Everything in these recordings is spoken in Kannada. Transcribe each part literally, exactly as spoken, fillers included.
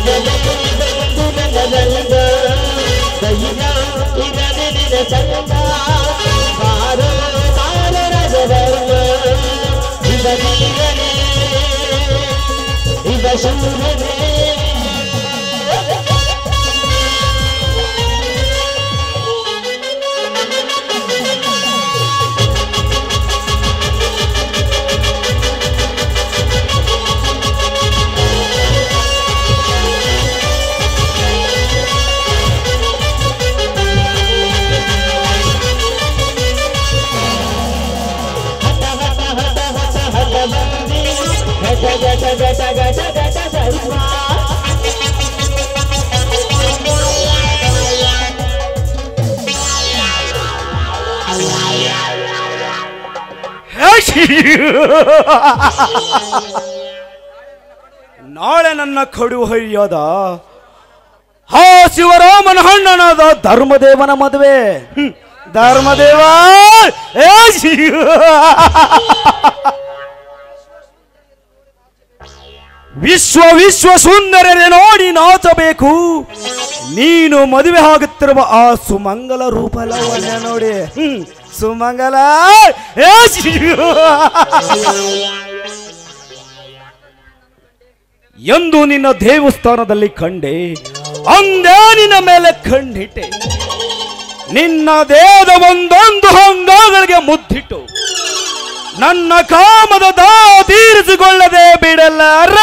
ನಾಳೆ ನನ್ನ ಕಡು ಹಯ್ಯದ ಹಾ ಶಿವರಾಮನ ಹಣ್ಣನಾದ ಧರ್ಮದೇವನ ಮದುವೆ. ಧರ್ಮದೇವ ವಿಶ್ವ ವಿಶ್ವ ಸುಂದರರೇ ನೋಡಿ ನಾಚಬೇಕು. ನೀನು ಮದುವೆ ಆಗುತ್ತಿರುವ ಆ ಸುಮಂಗಲ ರೂಪಲವನ್ನ ನೋಡಿ. ಹ್ಮ್ ಸುಮಂಗಲ ಎಂದು ನಿನ್ನ ದೇವಸ್ಥಾನದಲ್ಲಿ ಕಂಡೆ, ಅಂದೇ ನಿನ್ನ ಮೇಲೆ ಕಣ್ಣಿಟ್ಟೆ. ನಿನ್ನ ದೇಹದ ಒಂದೊಂದು ಅಂಗಗಳಿಗೆ ಮುದ್ದಿಟ್ಟು ನನ್ನ ಕಾಮದ ದಾ ತೀರಿಸಿಕೊಳ್ಳದೆ ಬಿಡಲ್ಲ.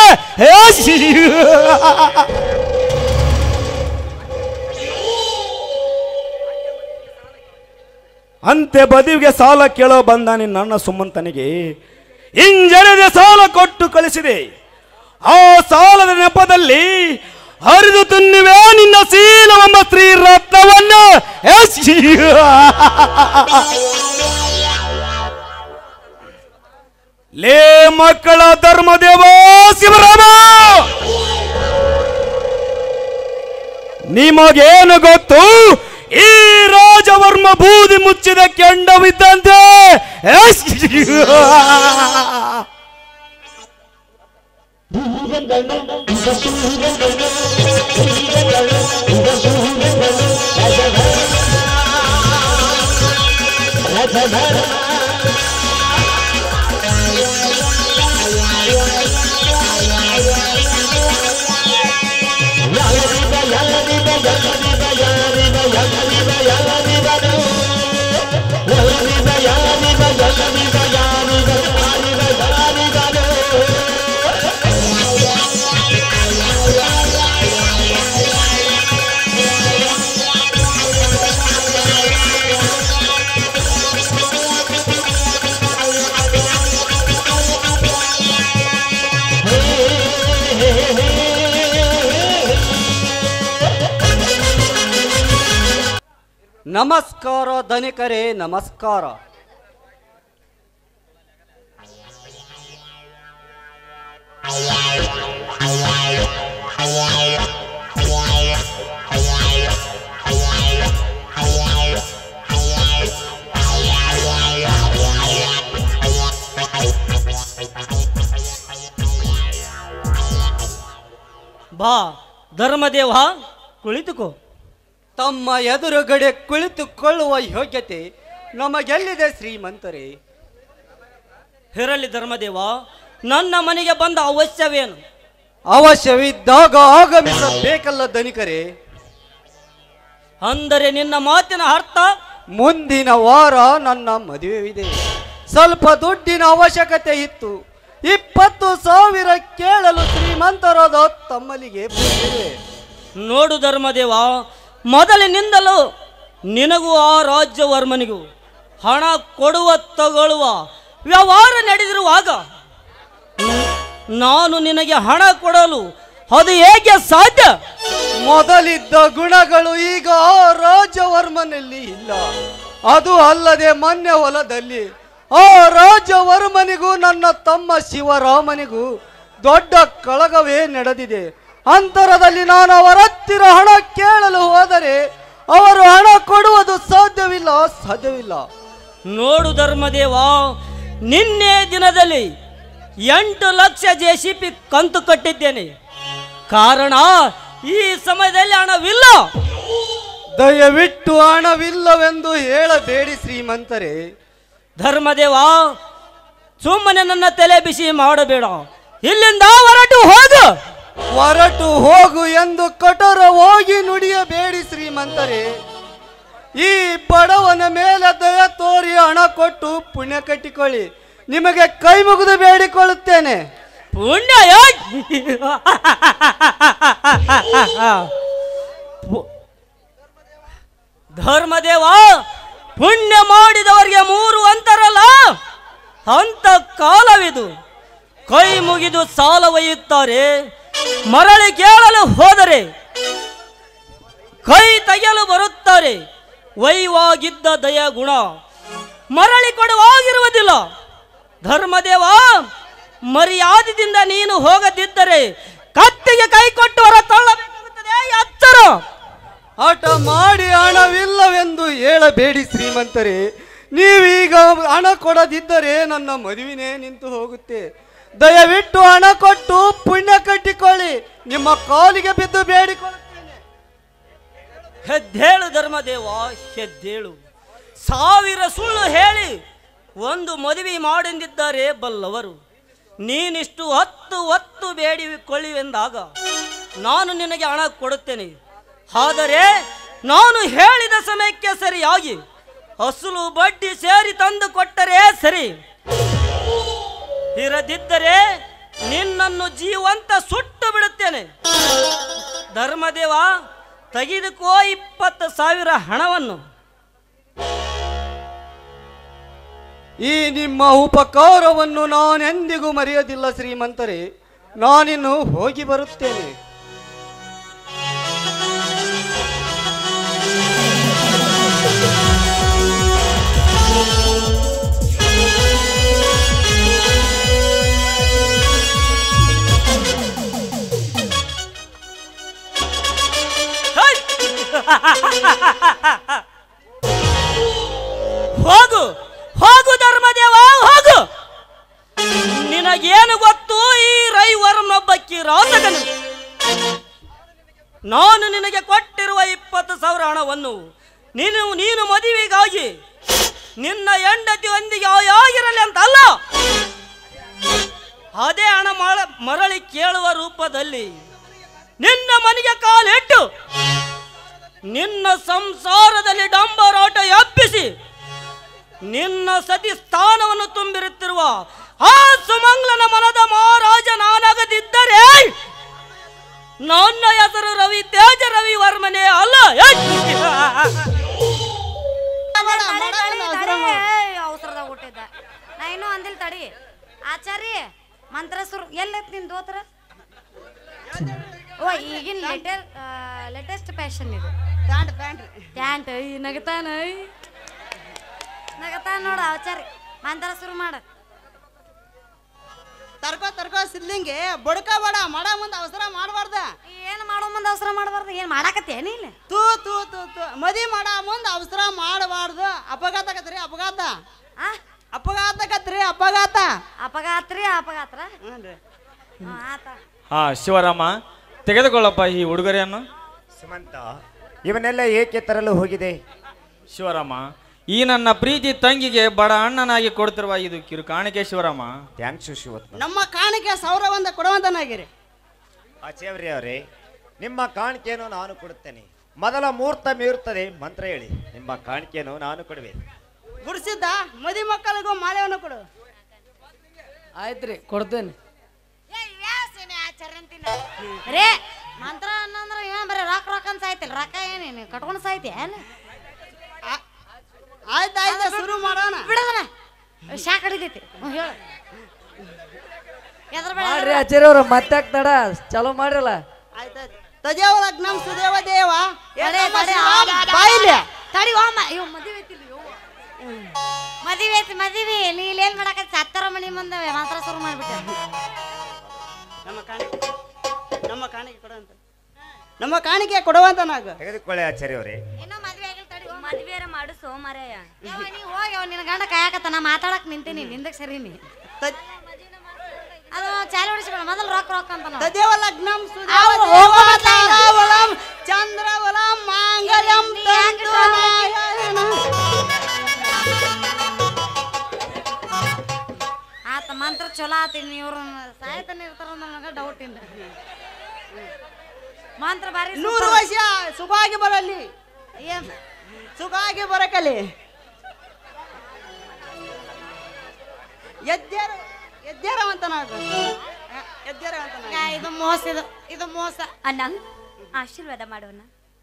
ಅಂತೆ ಬದಿಗೆ ಸಾಲ ಕೇಳೋ ಬಂದ ನನ್ನ ಸುಮಂತನಿಗೆ ಇಂಜನದ ಸಾಲ ಕೊಟ್ಟು ಕಳಿಸಿದೆ. ಆ ಸಾಲದ ನೆಪದಲ್ಲಿ ಹರಿದು ತಿನ್ನುವೆ ನಿನ್ನ ಶೀಲವೆಂಬ ಸ್ತ್ರೀ ರತ್ನವನ್ನು. ಲೇ ಮಕ್ಕಳ ಧರ್ಮದೇವ ಶಿವರಾಮ, ನಿಮಗೇನು ಗೊತ್ತು? ಈ ರಾಜವರ್ಮ ಬೂದಿ ಮುಚ್ಚಿದ ಕೆಂಡವಿದ್ದಂತೆ. ನಮಸ್ಕಾರ ಧನಿಕರೇ, ನಮಸ್ಕಾರ. ಬಾ ಧರ್ಮದೇವ, ಕುಳಿತುಕೋ. ತಮ್ಮ ಎದುರುಗಡೆ ಕುಳಿತುಕೊಳ್ಳುವ ಯೋಗ್ಯತೆ ನಮಗೆಲ್ಲಿದೆ ಶ್ರೀಮಂತರೇ? ಇರಲಿ ಧರ್ಮದೇವ, ನನ್ನ ಮನೆಗೆ ಬಂದ ಅವಶ್ಯವೇನು? ಅವಶ್ಯವಿದ್ದಾಗ ಆಗಮಿಸಬೇಕಲ್ಲ ಧನಿಕರೇ. ಅಂದರೆ ನಿನ್ನ ಮಾತಿನ ಅರ್ಥ? ಮುಂದಿನ ವಾರ ನನ್ನ ಮದುವೆವಿದೆ. ಸ್ವಲ್ಪ ದುಡ್ಡಿನ ಅವಶ್ಯಕತೆ ಇತ್ತು. ಇಪ್ಪತ್ತು ಸಾವಿರ ಕೇಳಲು ಶ್ರೀಮಂತರಾದ ತಮ್ಮಲ್ಲಿಗೆ ಬಂದಿವೆ. ನೋಡು ಧರ್ಮದೇವ, ಮೊದಲಿನಿಂದಲೂ ನಿನಗೂ ಆ ರಾಜ್ಯವರ್ಮನಿಗೂ ಹಣ ಕೊಡುವ ತಗೊಳ್ಳುವ ವ್ಯವಹಾರ ನಡೆದಿರುವಾಗ ನಾನು ನಿನಗೆ ಹಣ ಕೊಡಲು ಅದು ಹೇಗೆ ಸಾಧ್ಯ? ಮೊದಲಿದ್ದ ಗುಣಗಳು ಈಗ ಆ ರಾಜವರ್ಮನಲ್ಲಿ ಇಲ್ಲ. ಅದು ಅಲ್ಲದೆ ಮೊನ್ನೆ ಹೊಲದಲ್ಲಿ ಆ ರಾಜವರ್ಮನಿಗೂ ನನ್ನ ತಮ್ಮ ಶಿವರಾಮನಿಗೂ ದೊಡ್ಡ ಕಳಗವೇ ನಡೆದಿದೆ. ಅಂತರದಲ್ಲಿ ನಾನು ಅವರ ಹತ್ತಿರ ಹಣ ಕೇಳಲು ಹೋದರೆ ಅವರು ಹಣ ಕೊಡುವುದು ಸಾಧ್ಯವಿಲ್ಲ ಸಾಧ್ಯವಿಲ್ಲ ನೋಡು ಧರ್ಮದೇವ, ನಿನ್ನೆ ದಿನದಲ್ಲಿ ಎಂಟು ಲಕ್ಷ ಜೆ ಸಿ ಪಿ ಕಂತು ಕಟ್ಟಿದ್ದೇನೆ. ಕಾರಣ ಈ ಸಮಯದಲ್ಲಿ ಹಣವಿಲ್ಲ. ದಯವಿಟ್ಟು ಹಣವಿಲ್ಲವೆಂದು ಹೇಳಬೇಡಿ ಶ್ರೀಮಂತರೇ. ಧರ್ಮದೇವ, ಸುಮ್ಮನೆ ನನ್ನ ತಲೆ ಬಿಸಿ ಮಾಡಬೇಡ. ಇಲ್ಲಿಂದ ಹೊರಟು ಹೋಗು. ಹೊರಟು ಹೋಗು ಎಂದು ಕಠೋರವಾಗಿ ನುಡಿಯಬೇಡಿ ಶ್ರೀಮಂತರೇ. ಈ ಬಡವನ ಮೇಲೆ ದಯ ತೋರಿ ಹಣ ಕೊಟ್ಟು ಪುಣ್ಯ ಕಟ್ಟಿಕೊಳ್ಳಿ. ನಿಮಗೆ ಕೈ ಮುಗಿದು ಬೇಡಿಕೊಳ್ಳುತ್ತೇನೆ. ಪುಣ್ಯ ಧರ್ಮದೇವ, ಪುಣ್ಯ ಮಾಡಿದವರಿಗೆ ಮೂರು ಅಂತಾರಲ್ಲ, ಅಂತ ಕಾಲವಿದು. ಕೈ ಮುಗಿದು ಸಾಲ ಒಯ್ಯುತ್ತಾರೆ, ಮರಳಿ ಕೇಳಲು ಹೋದರೆ ಕೈ ತೆಗೆಯಲು ಬರುತ್ತಾರೆ. ವೈವಾಗಿದ್ದ ದಯ ಗುಣ ಮರಳಿ ಕೊಡುವಾಗಿರುವುದಿಲ್ಲ. ಧರ್ಮದೇವ, ಮರ್ಯಾದದಿಂದ ನೀನು ಹೋಗದಿದ್ದರೆ ಕತ್ತಿಗೆ ಕೈ ಕೊಟ್ಟು ಹೊರ ತಳ್ಳಬೇಕಾಗುತ್ತದೆ. ಎಚ್ಚರ. ಹಠ ಮಾಡಿ ಹಣವಿಲ್ಲವೆಂದು ಹೇಳಬೇಡಿ ಶ್ರೀಮಂತರೇ. ನೀವೀಗ ಹಣ ಕೊಡದಿದ್ದರೆ ನನ್ನ ಮದುವೆನೇ ನಿಂತು ಹೋಗುತ್ತೆ. ದಯವಿಟ್ಟು ಹಣ ಕೊಟ್ಟು ಪುಣ್ಯ ಕಟ್ಟಿಕೊಳ್ಳಿ. ನಿಮ್ಮ ಕಾಲಿಗೆ ಬಿದ್ದು ಬೇಡಿಕೊಳ್ಳುತ್ತೇನೆ. ಹೆದ್ದೇಳು ಧರ್ಮದೇವ, ಹೆದ್ದೇಳು. ಸಾವಿರ ಸುಳ್ಳು ಹೇಳಿ ಒಂದು ಮದುವೆ ಮಾಡೆಂದಿದ್ದಾರೆ ಬಲ್ಲವರು. ನೀನಿಷ್ಟು ಹತ್ತು ಹೊತ್ತು ಬೇಡಿಕೊಳ್ಳುವೆಂದಾಗ ನಾನು ನಿನಗೆ ಹಣ ಕೊಡುತ್ತೇನೆ. ಆದರೆ ನಾನು ಹೇಳಿದ ಸಮಯಕ್ಕೆ ಸರಿಯಾಗಿ ಅಸಲು ಬಡ್ಡಿ ಸೇರಿ ತಂದು ಕೊಟ್ಟರೆ ಸರಿ. ಇರದಿದ್ದರೆ ನಿನ್ನನ್ನು ಜೀವಂತ ಸುಟ್ಟು ಬಿಡುತ್ತೇನೆ. ಧರ್ಮದೇವ, ತೆಗೆದುಕೋ ಇಪ್ಪತ್ತು ಸಾವಿರ ಹಣವನ್ನು. ಈ ನಿಮ್ಮ ಉಪಕಾರವನ್ನು ನಾನೆಂದಿಗೂ ಮರೆಯೋದಿಲ್ಲ ಶ್ರೀಮಂತರೇ. ನಾನಿನ್ನು ಹೋಗಿ ಬರುತ್ತೇನೆ. ಹೋಗು ಹೋಗು ಧರ್ಮದೇವ, ಹೋಗು. ನಿನಗೇನು ಗೊತ್ತು ಈ ರೈವರ್ಮನೊಬ್ಬ ಕಿರಾತಕನು. ನಾನು ನಿನಗೆ ಕೊಟ್ಟಿರುವ ಇಪ್ಪತ್ತು ಸಾವಿರ ಹಣವನ್ನು ನೀನು ನೀನು ಮದುವೆಗಾಗಿ ನಿನ್ನ ಹೆಂಡತಿ ಒಂದಿಗೆ ಆಗಿರಲಿ ಅಂತ ಅಲ್ಲ, ಅದೇ ಹಣ ಮರಳಿ ಕೇಳುವ ರೂಪದಲ್ಲಿ ನಿನ್ನ ಮನೆಗೆ ಕಾಲಿಟ್ಟು ನಿನ್ನ ಸಂಸಾರದಲ್ಲಿ ಡಂಬರಾಟ ಎಬ್ಬಿಸಿ ನಿನ್ನ ಸತಿ ಸ್ಥಾನವನ್ನು ತುಂಬಿರುತ್ತಿರುವ ಆ ಸುಮಂಗ್ಲನ ಮನದ ಮಹಾರಾಜ ನಾನಾಗದಿದ್ದರೆ ನನ್ನ ಹೆಸರು ರವಿ ತೇಜ ರವಿ ವರ್ಮನೆ ಅಲ್ಲ. ಅವಸರದಾಗ ಹುಟ್ಟಿದ್ದ ನಾ ಇನ್ನೂ ಅಂದಿಲ್ ತಡಿ. ಆಚಾರ್ಯ ಮಂತ್ರ ಸುರು ಎಲ್ಲೈತ್ ನಿನ್ ದೋತ್ರ? ಓ, ಈಗಿನ ಲೇಟೆಸ್ಟ್ ಲೇಟೆಸ್ಟ್ ಫ್ಯಾಷನ್ ಇದು. ಪ್ಯಾಂಟ್ ಪ್ಯಾಂಟ್ ಪ್ಯಾಂಟ್ ನಗತಾನ ನಗತಾನ ನೋಡ. ಆಚಾರ್ಯ ಮಂತ್ರ ಶುರು ಮಾಡ. ತರ್ಕೋ ತರ್ಕೋ ಸಿದ್ಲಿಂಗೆ ಬಡ್ಕೋಬೇಡ. ಮಾಡ ಮುಂದೆ ಅವಸರ ಮಾಡಬಾರ್ದ. ಏನು ಮಾಡೋ ಮುಂದೆ ಅವಸರ ಮಾಡಬಾರ್ದು? ಏನು ಮಾಡಾಕತ್ತೇನ ಇಲ್ಲ? ತೂ ತೂ ತೂ ತೂ ಮದಿ ಮಾಡ ಮುಂದೆ ಅವಸರ ಮಾಡಬಾರ್ದು. ಅಪಘಾತ ಆಕತ್ರಿ, ಅಪಘಾತ. ಆ ಅಪಘಾತ ಆಕತ್ರಿ, ಅಪಘಾತ. ಅಪಘಾತ್ರಿ ಅಪಘಾತ್ರ. ಹ್ಞೂ ಆತ. ಹಾ ಶಿವರಾಮ, ತೆಗೆದುಕೊಳ್ಳಪ್ಪ ಈ ಉಡುಗೊರೆಯನ್ನು. ಸುಮಂತ, ಇವನ್ನೆಲ್ಲ ಏಕೆ ತರಲು ಹೋಗಿದೆ? ಶಿವರಾಮ, ಈ ನನ್ನ ಪ್ರೀತಿ ತಂಗಿಗೆ ಬಡ ಅಣ್ಣನಾಗಿ ಕೊಡ್ತಿರುವ ಇದು ಕಿರು ಕಾಣಿಕೆ ಶಿವರಾಮ. ಥ್ಯಾಂಕ್ಸ್ ಶಿವತ್ಮ. ನಮ್ಮ ಕಾಣಿಕೆ ಸಾವಿರ ಒಂದ ಕೊಡುವಂತನಾಗಿರಿ. ಆಚಾರ್ಯ ಅವರೇ, ನಿಮ್ಮ ಕಾಣಿಕೆಯನ್ನು ನಾನು ಕೊಡುತ್ತೇನೆ. ಮೊದಲ ಮುಹೂರ್ತ ಮೀರುತ್ತದೆ, ಮಂತ್ರ ಹೇಳಿ. ನಿಮ್ಮ ಕಾಣಿಕೆಯನ್ನು ನಾನು ಕೊಡುವೆ. ಗುಡಿಸಿದ್ದ ಮದಿ ಮಕ್ಕಳಿಗೂ ಮಾಲೆಯನ್ನು ಕೊಡು. ಆಯ್ತ್ರಿ, ಕೊಡ್ತೇನೆ. ರೇ ಮಂತ್ರ ಅನ್ನಂದ್ರ ಏನ್ ಬರೀ ರೊಕ್ಕ ರೊಕ್ಕ ಅಂತ ಸಾಯ್ತಿಲ್ಲ. ರೊಕ್ಕ ಏನೇನು ಕಟ್ಕೊಂಡು ಸಾಯ್ತಿ ಏನ್? ಆಯ್ತಾಯ್ತು, ಶುರು ಮಾಡೋಣ. ಬಿಡದನ ಶಾಕ್ ಹಿಡಿತೈತಿ. ಹೇಳ ಎದ್ರ ಮಾಡ್ರಿ ಆಚಾರ್ಯ ಅವ್ರ, ಮತ್ತೆ ತಡ ಚಲೋ ಮಾಡ್ರಲ್ಲ. ಆಯ್ತಾಯ್ತು. ತದೇವ ಲಗ್ನಂ ಸುದೇವ ದೇವ. ಬಾಯಿಲೆ ತಡಿ ಹೋಮ. ಇವ್ ಮದುವೆ ಐತಿಲ್ಲ, ಮದುವೆ ಐತಿ ಮದುವೆ. ನೀ ಇಲ್ಲೇನ್ ಮಾಡಕತ್ತಿ? ಹತ್ತರ ಮನಿ ಮುಂದೆ ಮಂತ್ರ ಶುರು ಮಾಡ್ಬಿಟ್ಟೆ. ನಮ್ಮ ಕಾಣಿಕೆ ನಮ್ಮ ಕಾಣಿಕೆ ಕೊಡುವಂತ ನಮ್ಮ ಕಾಣಿಕೆ ಕೊಡುವಂತನಾಗ ತೆಗೆದುಕೊಳ್ಳಿ ಆಚಾರ್ಯ ಅವರೇ. ಇನ್ನೂ ಮದುವೆ ಆಗಿಲ್ಲ, ತಡಿ. ಮದುವೆರ ಮಾಡು ಸೋಮಾರಯ್ಯ. ನೀ ಹೋಗಿ ಅವ್ ನಿನ್ನ ಗಂಡ ಕಾಯಕತ್ತ. ನಾ ಮಾತಾಡಕ್ ನಿಂತೀನಿ, ನಿಂದಕ್ ಸರಿ ನೀ ಅದು ಚಾಲು ಹೊಡಿಸ್ಬೇಡ. ಮೊದಲು ರೊಕ್ಕ ರೊಕ್ಕ ಅಂತ ತದೇವ ಲಗ್ನಂ ಸುದೇವ ಅವ್ರು ಮಂತ್ರ ಬಾರಿ ನೂರು ವರ್ಷ ಸುಖವಾಗಿ ಬರಲಿ, ಏನ್ ಸುಖವಾಗಿ ಬರಕಲಿ. ಎದ್ದೇರ ಎದ್ದೇರವಂತನಾಗ ಎದ್ದೇರವಂತನಾಗ. ಯಾ, ಇದು ಮೋಸ, ಇದು ಇದು ಮೋಸ. ಅಣ್ಣ ಆಶೀರ್ವಾದ ಮಾಡೋಣ.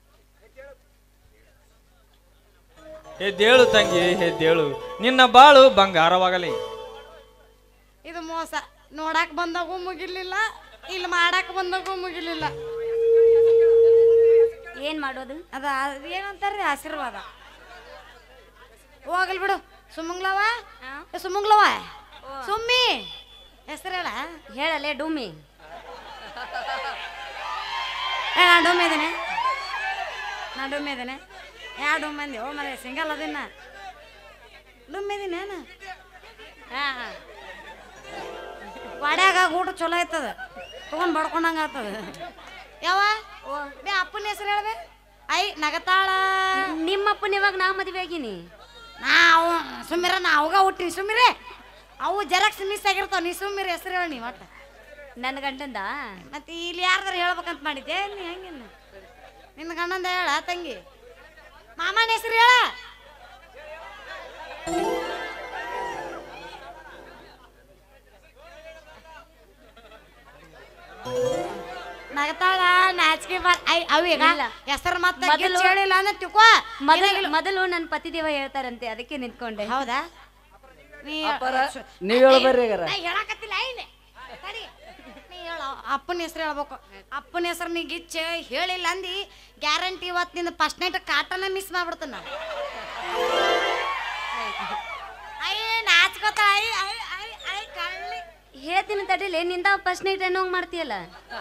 ಎದ್ದೇಳು ತಂಗಿ, ಎದ್ದೇಳು, ನಿನ್ನ ಬಾಳು ಬಂಗಾರವಾಗಲಿ. ಇದು ಮೋಸ. ನೋಡಾಕ್ ಬಂದಾಗೂ ಮುಗಿಲಿಲ್ಲ, ಇಲ್ಲಿ ಮಾಡಾಕ್ ಬಂದಾಗೂ ಮುಗಿಲಿಲ್ಲ. ಏನ್ ಮಾಡೋದು? ಅದ ಅದ್ ಏನಂತಾರ್ರಿ ಆಶೀರ್ವಾದ. ಹೋಗಲ್ ಬಿಡು. ಸುಮಂಗ್ಲವ ಏ ಸುಮಂಗ್ಲವ ಸುಮ್ಮಿ ಹೆಸರು ಹೇಳ. ಹೇಳಲೆ ಡೂಮಿ. ಏ ನಾ ಡೊಮ್ಮೆ ಇದ್ದೇನೆ, ನಾ ಡೊಮ್ಮೆ ಇದ್ದೇನೆ. ಯಾ ಡೊಮ್ಮೆ ಅಂದಿ? ಓ ಮರ ಸಿಂಗಲ್ ಅದಿನ್ನ ಡೊಮ್ಮೆ ಇದೀನಿ ನಾನು. ಹಾ ಹಾ ವಾಡ್ಯಾಗ ಊಟ ಚಲೋ ಆಯ್ತದ, ತಗೊಂಡ್ ಬಡ್ಕೊಂಡಂಗ ಆಗ್ತದ. ಯಾವ ಬೇ ಅಪ್ಪನ ಹೆಸರು ಹೇಳ್ಬೇ. ಐ ನಗತಾಳ. ನಿಮ್ಮಪ್ಪನ ಇವಾಗ ನಾ ಮದುವೆ ಆಗಿನಿ. ನಾವು ಸುಮ್ಮಿರ ನಾ ಅವಾಗ ಹುಟ್ಟಿನಿ. ಸುಮ್ಮಿರೆ ಅವು ಜೆರಾಕ್ಸ್ ಮಿಸ್ ಆಗಿರ್ತಾವ. ನೀ ಸುಮ್ಮಿರ ಹೆಸರು ಹೇಳಿ ನೀ ಒಟ್ಟ. ನನ್ನ ಗಂಡಂದ ಮತ್ತೆ ಇಲ್ಲಿ ಯಾರ್ದಾರ ಹೇಳ್ಬೇಕಂತ ಮಾಡಿದ್ದೆ ನೀ ಹೆಂಗಿನ್ನ? ನಿನ್ನ ಗಂಡಂದ ಹೇಳ ತಂಗಿ. ಮಾಮನ ಹೆಸರು ಹೇಳ. ನಗತಾಳ ನಾಚಿಕೆ ಬಾರ್. ಐ ಅವೀಗ ಹೆಸರು ಮತ್ತೆ ಮೊದಲು- ಹೇಳಿಲ್ಲ ಅಂದ್ರೆ ತಿಳ್ಕೊ. ಮೊದಲು ಮೊದಲು ನನ್ನ ಪತಿದೇವ ಹೇಳ್ತಾರಂತೆ, ಅದಕ್ಕೆ ನಿಂತ್ಕೊಂಡೆ. ಹೌದಾ? ನೀ ಅಪ್ಪರ ನೀವ್ ಹೇಳ್ಬರ್ರಿ ಈಗ. ನಾ ಹೇಳಕತ್ತಿಲ್ಲ ಐನೆ ತಡಿ. ನೀ ಹೇಳ ಅಪ್ಪನ ಹೆಸರು ಹೇಳ್ಬೇಕು. ಅಪ್ಪನ ಹೆಸರು ನೀ ಗಿಚ್ಚ ಹೇಳಿಲ್ಲ ಅಂದಿ ಗ್ಯಾರಂಟಿ ಇವತ್ತು ನಿಂದ ಫಸ್ಟ್ ನೈಟ್ ಕಾಟನ ಮಿಸ್ ಮಾಡ್ಬಿಡ್ತಾನ. ಐ ನಾಚ್ಕೋತ ಐ ಐ ಐ ಐ ಕಳ್ಳಿ ಹೇಳ್ತೀನಿ ತಡಿಲೆ, ನಿಂದ ಫಸ್ಟ್ ನೈಟ್ ಏನೋ ಮಾಡ್ತೀಯಲ್ಲ.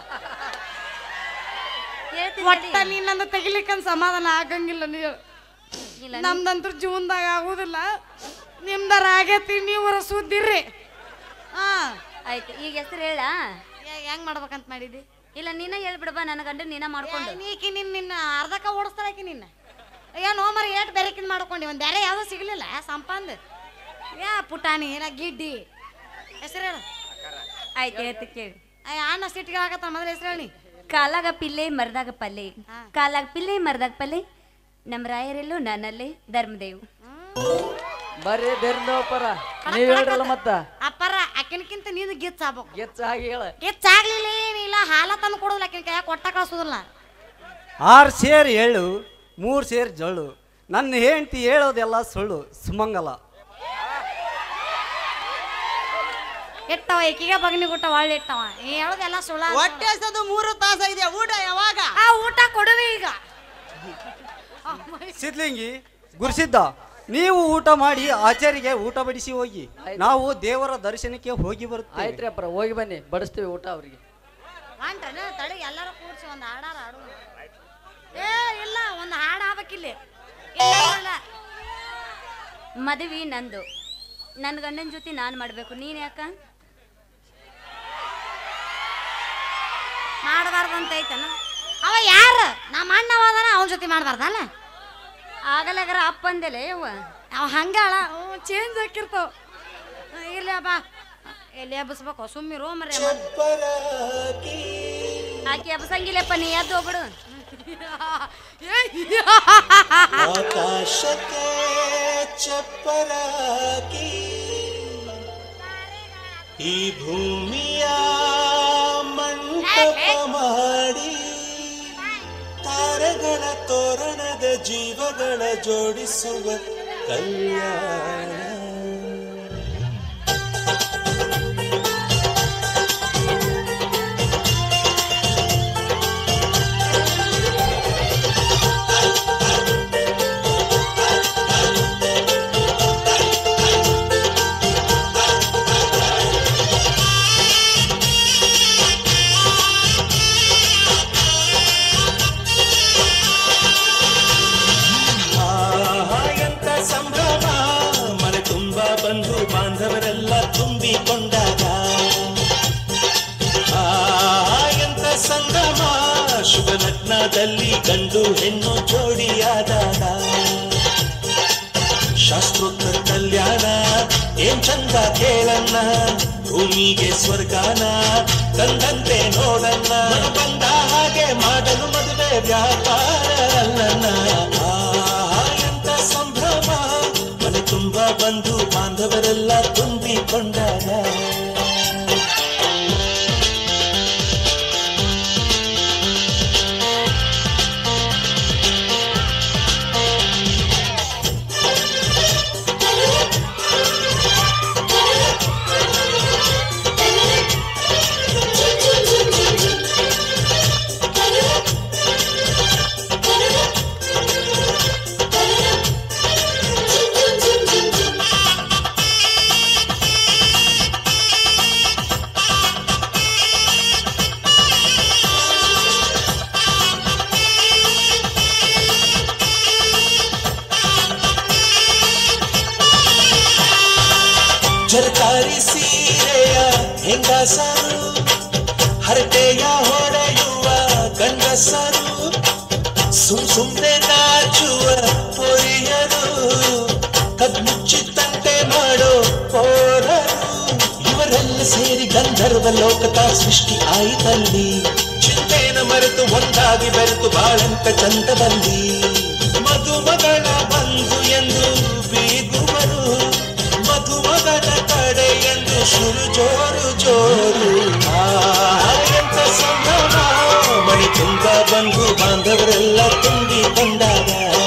ಹೇಳ್ತೀನಿ ಒಟ್ಟ ನೀನಂದ ತೆಗಿಲಿಕ್ಕಂತ ಸಮಾಧಾನ ಆಗಂಗಿಲ್ಲ. ನೀ ಇಲ್ಲ, ನಮ್ದಂತೂ ಜೀವನದಾಗ ಆಗುದಿಲ್ಲ. ನಿಮ್ದಾರ ಆಗೈತಿ, ನೀವರ ಸುದ್ದಿರ್ರಿ. ಹಾ ಆಯ್ತು, ಈಗ ಹೆಸರು ಹೇಳ. ಹೆಂಗ್ ಮಾಡ್ಬೇಕಂತ ಮಾಡಿದ್ದಿ? ಇಲ್ಲ ನೀನ ಹೇಳ್ಬಿಡಬಾ, ನನ್ನ ಗಂಡ ನೀನ ಮಾಡ್ಕೊಂಡು. ನೀಕಿ ನಿನ್ನ ನಿನ್ನ ಅರ್ಧಕ್ಕ ಓಡಿಸ್ತಾಳಕಿ ನಿನ್ನ. ಏನು ಮರ ಏಟ್ ಬೇರೆಕಿನ್ ಮಾಡ್ಕೊಂಡಿ. ಒಂದು ಬೇರೆ ಯಾವುದೂ ಸಿಗ್ಲಿಲ್ಲ ಸಂಪಂದ್. ಯಾ ಪುಟಾಣಿ ಏನ ಗಿಡ್ಡಿ ಹೆಸರು ಹೇಳು. ಆಯ್ತು ಹೇಳ್ತಿ ಕೇಳಿ. ಅಣ್ಣ ಸಿಟ್ಟಿಗೆ ಆಗತ್ತ ಮೊದಲು ಹೆಸರು ಹೇಳಿ. ಕಾಲಾಗ ಪಿಲ್ಲೆ ಮರದಾಗ ಪಲ್ಲೆ, ಕಾಲಾಗ ಪಿಲ್ಲೆ ಮರದಾಗ ಪಲ್ಲೆ, ನಮ್ಮ ರಾಯರೆಲ್ಲೂ ನನ್ನಲ್ಲೇ ಧರ್ಮದೇವ್. ಬರ್ರಿ ದೇರ್ನಪ್ಪರ ನೀವ್ ಹೇಳ್ರಲ್ಲ ಮತ್ತ. ಅಪ್ಪರ ಅಕ್ಕಿನಕ್ಕಿಂತ ನೀನು ಗಿಚ್ಚ ಆಗ್ಬೇಕು. ಗೆಚ್ಚ ಹಾಗೆ ಹೇಳ. ಗಿಚ್ಚ ಆಗ್ಲಿಲ್ಲ ಏನಿಲ್ಲ, ಹಾಲ ತಂದು ಕೊಡೋದಿಲ್ಲ ಅಕ್ಕಿನ ಕೈಯಾಗ, ಕೊಟ್ಟ ಕಳ್ಸೋದಿಲ್ಲ. ಆರು ಸೇರ್ ಎಳ್ಳು, ಮೂರು ಸೇರ್ ಜಳ್ಳು, ನನ್ನ ಹೆಂಡತಿ ಹೇಳೋದೆಲ್ಲ ಸುಳ್ಳು ಸುಮಂಗಲ. ಇಟ್ಟವ ಈಕಿಗೆ ಬಗ್ನಿ ಗುಟ್ಟ ಒಳ್ಳೆ ಇಟ್ಟವ. ನೀ ಹೇಳೋದೆಲ್ಲ ಸುಳ್ಳ. ಹೊಟ್ಟೆ ಹಸದು ಮೂರು ತಾಸ ಇದೆ, ಊಟ ಯಾವಾಗ? ಆ ಊಟ ಕೊಡುವೆ ಈಗ. ಸಿದ್ಲಿಂಗಿ ಗುರುಸಿದ್ದ, ನೀವು ಊಟ ಮಾಡಿ ಆಚಾರಿಗೆ ಊಟ ಬಡಿಸಿ ಹೋಗಿ, ನಾವು ದೇವರ ದರ್ಶನಕ್ಕೆ ಹೋಗಿ ಬರ್ತೇವೆ. ಆಯ್ತ್ರಿ ಅಪ್ಪರ, ಹೋಗಿ ಬನ್ನಿ, ಬಡಿಸ್ತೀವಿ ಊಟ ಅವ್ರಿಗೆ. ಹೊಂಟ್ರನ ತಡಿ ಎಲ್ಲರೂ ಕೂಡ್ಸಿ ಒಂದು ಹಾಡಾರ ಹಾಡು. ಏ ಇಲ್ಲ, ಒಂದು ಹಾಡು ಆಗ್ಬೇಕಿಲ್ಲಿ. ಇಲ್ಲ ಮದುವೆ ನಂದು, ನನ್ನ ಗಂಡನ ಜೊತೆ ನಾನು ಮಾಡಬೇಕು. ನೀನು ಯಾಕ ಮಾಡಬಾರ್ದಂತ ಐತನ? ಅವ ಯಾರು? ನಮ್ಮ ಅಣ್ಣವಾದನ, ಅವನ ಜೊತೆ ಮಾಡಬಾರ್ದಲ್ಲ? ಆಗಲಾಗರ ಅಪ್ಪ ಅಂದೆಲೆ ಯವ್ವ. ಅವ ಹಂಗಾಳ ಚೇಂಜ್ ಹಾಕಿರ್ತಾವ. ಇಲ್ಲ ಬಾ, ಎಲ್ಲಿ ಹಬ್ಬಸ್ಬೇಕು ಸುಮ್ಮಿರೋ ಮರ್ರೆ. ಆಕೆ ಹಬ್ಬಸಂಗಿಲ್ಲಪ್ಪ, ನೀ ಎದ್ದು ಹೋಗ್ಬಿಡು. ಆಕಾಶಕ್ಕೆ ಚಪ್ಪರಾಗಿ ಈ ಭೂಮಿಯ ಮಂಟಪ ಮಾಡಿ ತಾರೆಗಳ ತೋರಣದ ಜೀವಗಳ ಜೋಡಿಸುವ ಕಲ್ಯಾಣ. ಬಂಧು ಬಾಂಧವರೆಲ್ಲ ತುಂಬಿಕೊಂಡಾಗ ಆ ಎಂತ ಸಂಗಮ, ಶುಭ ಲಗ್ನದಲ್ಲಿ ಗಂಡು ಹೆಣ್ಣು ಜೋಡಿಯಾದಾಗ ಶಾಸ್ತ್ರೋತ್ತರ ಕಲ್ಯಾಣ ಏನ್ ಚಂದ ಕೇಳನ್ನ, ಭೂಮಿಗೆ ಸ್ವರ್ಗಾನ ತಂದಂತೆ ನೋಡನ್ನ. ಬಂದ ಹಾಗೆ ಮಾಡಲು ಮದುವೆ ವ್ಯಾಪಾರ ಅಲ್ಲನ ಎಂತ ಸಂಭ್ರಮ ಮನೆ ತುಂಬ ಬಂಧು ಬಾಂಧವರೆಲ್ಲ ತುಂಬಿಕೊಂಡಾಗ ಜರಕಾರಿ ಸೀರೆಯ ಹೆಂಗಸರು ಹರಟೆಯ ಹೊಡೆಯುವ ಗಂಡಸರು ಸುಮ್ ಸುಮ್ನೆ ನಾಚುವ ಪೊರಿಯರು ಕದ್ಮುಚ್ಚಿತ್ತಂತೆ ಮಾಡೋ ಪೋರರು ಇವರೆಲ್ಲ ಸೇರಿ ಗಂಧರ್ವ ಲೋಕದ ಸೃಷ್ಟಿ ಆಯಿತಲ್ಲಿ ಚಿಂತೆನ ಮರೆತು ಒಂದಾಗಿ ಬೆರೆತು ಬಾಳಂತ ಚಂದದಲ್ಲಿ ಮಧುಮಗಳ ಬಂಧು ಎಂದು ಬೀಗುವರು ಮಧುಮಗಳ ಕಡೆ ಎಂದು ಶುರು ಜೋರು ಜೋರು ಎಂತ ಸಂಭ್ರಮ ಮನೆ ತುಂಬ ಬಂಧು ಬಾಂಧವರೆಲ್ಲ ತುಂಬಿಕೊಂಡಾಗ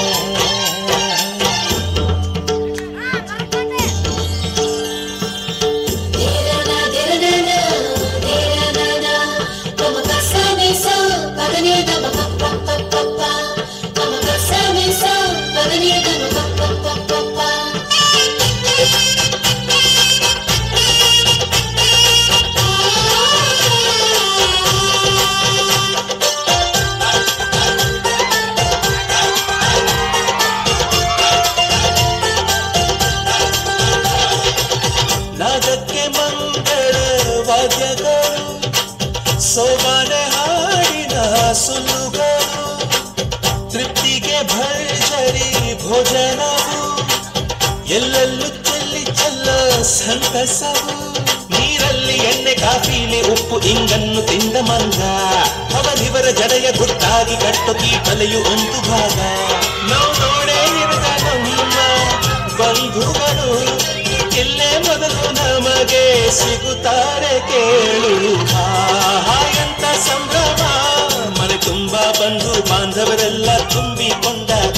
ನಾದಕ್ಕೆ ಮಂಗಳ ವಾದ್ಯಗಳು ಸೋಬಾನೆ ಹಾಡಿನ ಸುಳ್ಳುಗಳು ತೃಪ್ತಿಗೆ ಭರ್ಜರಿ ಭೋಜನವು ಎಲ್ಲೆಲ್ಲೂ ಚೆಲ್ಲಿ ಚೆಲ್ಲ ಸಂತಸವು ನೀರಲ್ಲಿ ಎಣ್ಣೆ ಕಾಫಿಲಿ ಉಪ್ಪು ಇಂಗನ್ನು ತಿಂದ ಮಂಗ ಅವರಿವರ ಜಡೆಯ ಗುಟ್ಟಾಗಿ ಕಟ್ಟು ಕೀಟಲೆಯು ಒಂದು ಭಾಗ ನಾವು ನೋಡೇ ಇರದ ನಮ್ಮ ಬಂಧುಗಳು ಇಲ್ಲೇ ಮೊದಲು ನಮಗೆ ಸಿಗುತ್ತಾರೆ ಕೇಳು ಎಂತ ಸಂಭ್ರಮ ಮನೆ ತುಂಬ ಬಂಧು ಬಾಂಧವರೆಲ್ಲ ತುಂಬಿಕೊಂಡಾಗ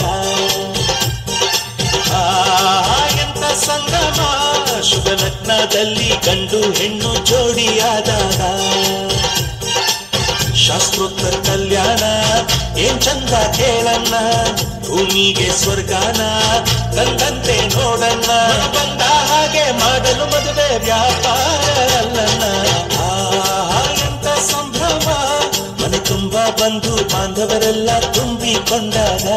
ಎಂತ ಸಂಗಮ ಶುಭ ಲಗ್ನದಲ್ಲಿ ಗಂಡು ಹೆಣ್ಣು ಜೋಡಿಯಾದಾಗ ಶಾಸ್ತ್ರೋತ್ತರ ಕಲ್ಯಾಣ ಏನ್ ಚಂದ ಕೇಳಣ್ಣ ಭೂಮಿಗೆ ಸ್ವರ್ಗಾನ ಕಂದಂತೆ ನೋಡಣ್ಣ ಬಂದ ಹಾಗೆ ಮಾಡಲು ಮದುವೆ ವ್ಯಾಪಾರ ಅಲ್ಲಣ್ಣ ಎಂತ ಸಂಭ್ರಮ ಮನೆ ತುಂಬ ಬಂಧು ಬಾಂಧವರೆಲ್ಲ ತುಂಬಿಕೊಂಡಾಗ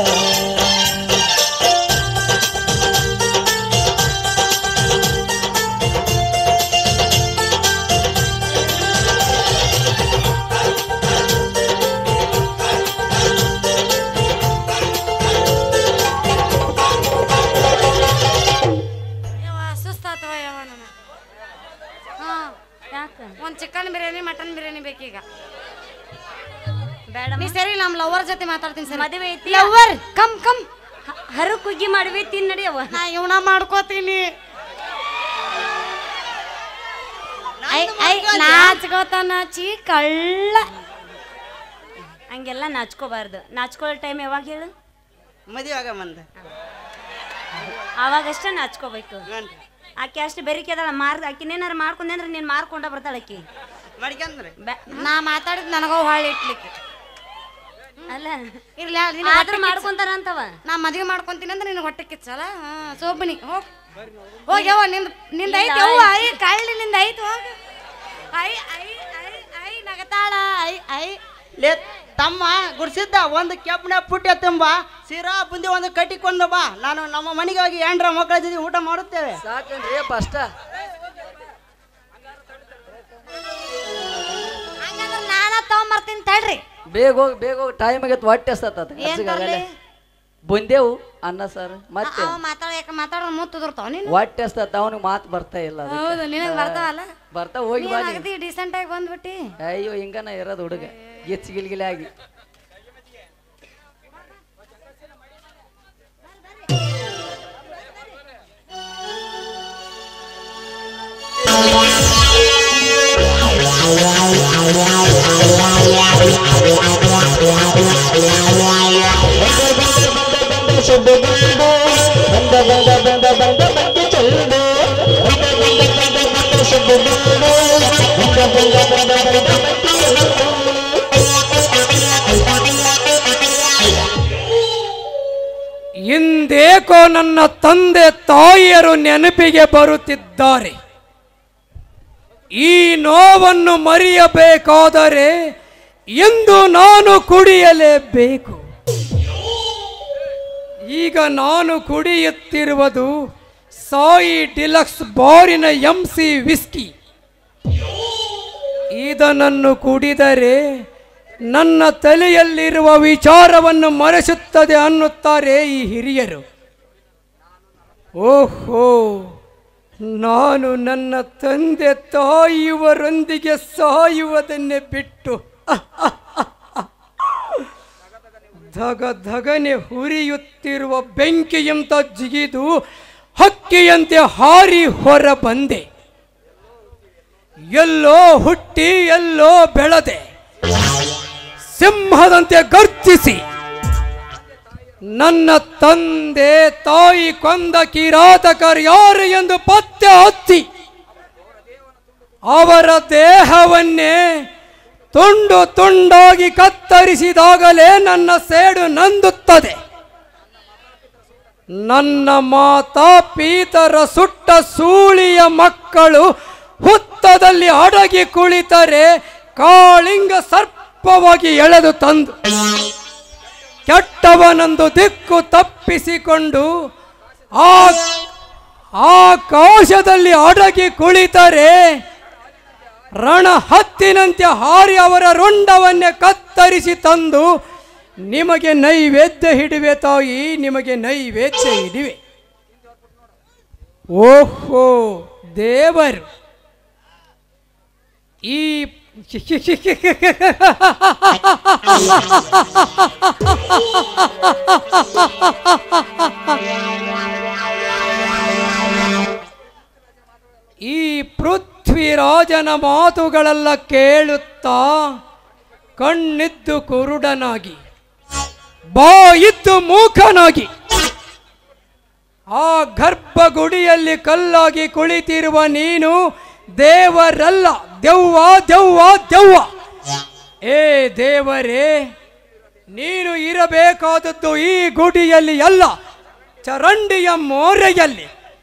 ಒಂದ್ ಚಿಕನ್ ಬಿರಿಯಾನಿ ಮಟನ್ ಬಿರಿಯಾನಿ ಬೇಕೀಗ ಬೇಡ ನೀ ಸರಿ ನಮ್ ಲವರ್ ಜೊತೆ ಮಾತಾಡ್ತೀನಿ ಸರಿ ಮದುವೆ ಐತಿ ಲವರ್ ಕಮ್ ಕಮ್ ಹರು ಕುಗ್ಗಿ ಮಾಡ್ವಿ ತಿನ್ನಡಿಯವ ನಾ ಇವನ ಮಾಡ್ಕೋತೀನಿ ಐ ಐ ನಾಚ್ಕೋತ ನಾಚಿ ಕಳ್ಳ ಹಂಗೆಲ್ಲ ನಾಚ್ಕೋಬಾರ್ದು ನಾಚ್ಕೊಳ್ಳೋ ಟೈಮ್ ಯಾವಾಗ ಹೇಳು ಮದುವೆ ಆಗ ಬಂದ ಅವಾಗಷ್ಟೇ ನಾಚ್ಕೋಬೇಕು ಆಕೆ ಅಷ್ಟು ಬೆರಿಕೆ ಅದಾಳ ಮಾರ್ ಆಕಿನೇನಾರು ಮಾಡ್ಕೊಂಡೆ ಅಂದ್ರೆ ನೀನು ಮಾರ್ಕೊಂಡ ಬರ್ತಾಳ ಆಕಿ ಮಾಡ್ಕಂದ್ರೆ ನಾ ಮಾತಾಡಿದ್ ನನಗೋ ಹೊಳ್ಳಿ ಇಟ್ಲಿಕ್ಕೆ ಅಲ್ಲ ಇರ್ಲಿ ಆದ್ರೂ ಮಾಡ್ಕೊಂತಾರ ಅಂತವ ನಾ ಮದ್ವೆ ಮಾಡ್ಕೊಂತೀನಿ ಅಂದ್ರೆ ನಿನಗೆ ಹೊಟ್ಟೆ ಕಿಚ್ಚಲ್ಲ ಸೋಬನಿ ಹೋಗ್ ಹೋಗ್ಯವ ನಿಂದ ನಿಂದ ಐತಿ ಅವ್ವ ಐ ಕಳ್ಳಿ ನಿಂದ ಐತಿ ಹೋಗ ಐ ಐ ಐ ಐ ನಗತಾಳ ಐ ಐ ಲೇ ತಮ್ಮ ಗುಡ್ಸಿದ್ದ ಒಂದು ಕೆಬ್ಬನ ಪುಟ್ಟ ತುಂಬ ಸಿರಾ ಬುಂದಿ ಒಂದು ಕಟ್ಟಿಕೊಂಡು ಬಾ ನಾನು ನಮ್ಮ ಮನೆಗೆ ಹೋಗಿ ಎಂಡ್ರ ಮಕ್ಕಳ ಜೊತೆ ಊಟ ಮಾಡುತ್ತೇವೆ ಸಾಕನ್ರಿ ಫಸ್ಟ್ ಹಂಗಂದ್ರೆ ನಾನ ತಗೊಂಬರ್ತೀನಿ ತಡ್ರಿ ಬೇಗ ಹೋಗಿ ಬೇಗ ಹೋಗಿ ಟೈಮ್ ಆಗೈತೆ ಹೊಟ್ಟೆ ಎಷ್ಟತ್ತ ಏನ್ ತರ್ಲಿ ಬಂದೇವು ಅನ್ನ ಸರ್ ಮತ್ತೆ ಅವ ಮಾತಾಡ ಯಾಕ ಮಾತಾಡೋ ಮುತ್ತುದಿರ್ತಾವ ನೀನು ಹೊಟ್ಟೆ ಎಷ್ಟತ್ತ ಅವನಿಗೆ ಮಾತು ಬರ್ತಾ ಇಲ್ಲ ಅದಕ್ಕೆ. ಹೌದು ನಿನಗೆ ಬರ್ತಾವಲ್ಲ ಬರ್ತಾ ಹೋಗಿ ಬಾ ನೀನು. ಅಗದಿ ಡಿಸೆಂಟ್ ಆಗಿ ಬಂದ್ಬಿಟ್ಟಿ ಅಯ್ಯೋ ಹಿಂಗನ ಇರೋದು ಹುಡುಗ ಗಿಚ್ಚ ಗಿಲ್ಗಿಲಿ ಆಗಿ ಇಂದೇಕೋ ನನ್ನ ತಂದೆ ತಾಯಿಯರು ನೆನಪಿಗೆ ಬರುತ್ತಿದ್ದಾರೆ. ಈ ನೋವನ್ನು ಮರೆಯಬೇಕಾದರೆ ಎಂದು ನಾನು ಕುಡಿಯಲೇಬೇಕು. ಈಗ ನಾನು ಕುಡಿಯುತ್ತಿರುವುದು ಸಾಯಿ ಡಿಲಕ್ಸ್ ಬಾರಿನ ಎಂ ಸಿ ವಿಸ್ಕಿ. ಇದನ್ನು ಕುಡಿದರೆ ನನ್ನ ತಲೆಯಲ್ಲಿರುವ ವಿಚಾರವನ್ನು ಮರೆಸುತ್ತದೆ ಅನ್ನುತ್ತಾರೆ ಈ ಹಿರಿಯರು. ಓಹೋ, ನಾನು ನನ್ನ ತಂದೆ ತಾಯಿಯವರೊಂದಿಗೆ ಸಾಯುವುದನ್ನೇ ಬಿಟ್ಟು ಧಗ ಧಗನೆ ಹುರಿಯುತ್ತಿರುವ ಬೆಂಕಿಯಂತ ಜಿಗಿದು ಹಕ್ಕಿಯಂತೆ ಹಾರಿ ಹೊರ ಬಂದೆ. ಎಲ್ಲೋ ಹುಟ್ಟಿ ಎಲ್ಲೋ ಬೆಳೆದೆ, ಸಿಂಹದಂತೆ ಗರ್ಜಿಸಿ ನನ್ನ ತಂದೆ ತಾಯಿ ಕೊಂದ ಕಿರಾತಕರು ಯಾರು ಎಂದು ಪತ್ತೆ ಹಚ್ಚಿ ಅವರ ದೇಹವನ್ನೇ ತುಂಡು ತುಂಡಾಗಿ ಕತ್ತರಿಸಿದಾಗಲೇ ನನ್ನ ಸೇಡು ನಂದುತ್ತದೆ. ನನ್ನ ಮಾತಾ ಪೀತರ ಸುಟ್ಟ ಸೂಳಿಯ ಮಕ್ಕಳು ಹುತ್ತದಲ್ಲಿ ಅಡಗಿ ಕುಳಿತರೆ ಕಾಳಿಂಗ ಸರ್ಪವಾಗಿ ಎಳೆದು ತಂದು ಕೆಟ್ಟವನೊಂದು ದಿಕ್ಕು ತಪ್ಪಿಸಿಕೊಂಡು ಆ ಆಕಾಶದಲ್ಲಿ ಅಡಗಿ ಕುಳಿತರೆ ರಣ ಹತ್ತಿನಂತೆ ಹಾರಿ ಅವರ ರುಂಡವನ್ನೇ ಕತ್ತರಿಸಿ ತಂದು ನಿಮಗೆ ನೈವೇದ್ಯ ಹಿಡಿವೆ ತಾಯಿ, ನಿಮಗೆ ನೈವೇದ್ಯ ಹಿಡಿವೆ. ಓಹೋ ದೇವರು, ಈ ಈ ಪೃಥ್ವಿರಾಜನ ಮಾತುಗಳೆಲ್ಲ ಕೇಳುತ್ತಾ ಕಣ್ಣಿದ್ದು ಕುರುಡನಾಗಿ ಬಾಯಿದ್ದು ಮೂಕನಾಗಿ ಆ ಗರ್ಭಗುಡಿಯಲ್ಲಿ ಕಲ್ಲಾಗಿ ಕುಳಿತಿರುವ ನೀನು ದೇವರಲ್ಲ, ದೆವ್ವ ದೆವ್ವ ದೆವ್ವ. ಏ ದೇವರೇ, ನೀನು ಇರಬೇಕಾದದ್ದು ಈ ಗುಡಿಯಲ್ಲಿ ಅಲ್ಲ, ಚರಂಡಿಯ ಮೋರೆಯಲ್ಲಿ.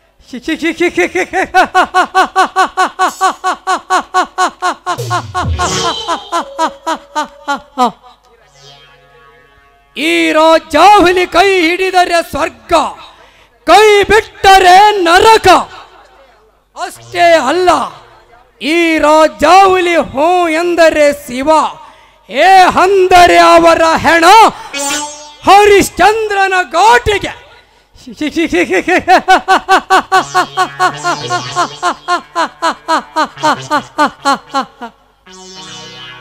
ಈ ರಾಜಾಹುಲಿ ಕೈ ಹಿಡಿದರೆ ಸ್ವರ್ಗ, ಕೈ ಬಿಟ್ಟರೆ ನರಕ. ಅಷ್ಟೇ ಅಲ್ಲ, ಈ ರಾಜಾಹುಲಿ ಹೋ ಎಂದರೆ ಶಿವ, ಏ ಅಂದರೆ ಅವರ ಹೆಣ ಹರಿಶ್ಚಂದ್ರನ ಘಾಟಿಗೆ.